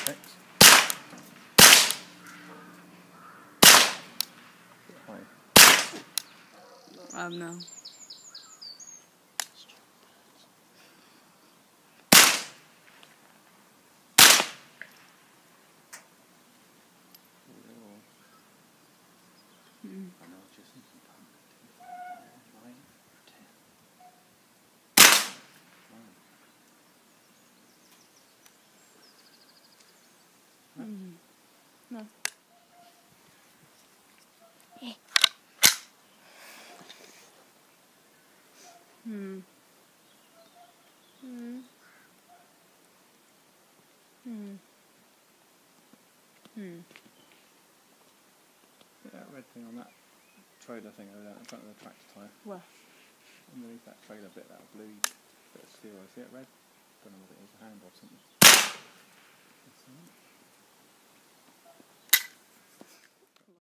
Six. No. I know, just thinking pump. 9, 10. No. See that red thing on that trailer thing over there in front of the tractor tyre? Where? Underneath that trailer bit, that blue bit of steel, see it red? Don't know what it is, a hand or something.